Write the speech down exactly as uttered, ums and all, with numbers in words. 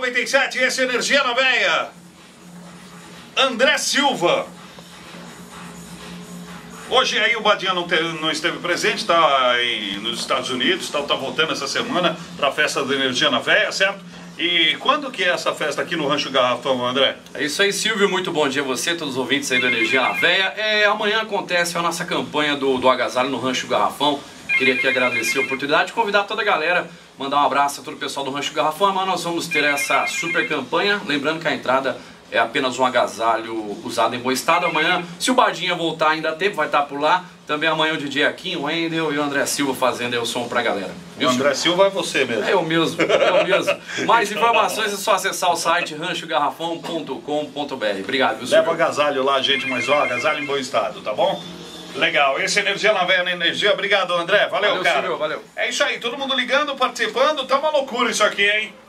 noventa e sete, esse é Energia na Veia. André Silva. Hoje aí o Badinha não, teve, não esteve presente, está nos Estados Unidos, está tá voltando essa semana para a festa da Energia na Veia, certo? E quando que é essa festa aqui no Rancho Garrafão, André? É isso aí, Silvio, muito bom dia a você, todos os ouvintes aí do Energia na Veia. É, amanhã acontece a nossa campanha do, do agasalho no Rancho Garrafão. Queria aqui agradecer a oportunidade de convidar toda a galera, mandar um abraço a todo o pessoal do Rancho Garrafão. Amanhã nós vamos ter essa super campanha, lembrando que a entrada é apenas um agasalho usado em bom estado. Amanhã, se o Badinha voltar ainda a tempo, vai estar por lá. Também amanhã o D J Aquim, o Wendel e o André Silva fazendo aí o som pra galera. O André Silva é você mesmo. É o mesmo, é o mesmo. Mais informações é só acessar o site rancho garrafão ponto com ponto br. Obrigado, viu, Leva o agasalho lá, gente, mas ó, agasalho em bom estado, tá bom? Legal, esse é Energia na Veia na Energia. Obrigado, André. Valeu, valeu cara. Silvio, valeu. É isso aí, todo mundo ligando, participando. Tá uma loucura isso aqui, hein?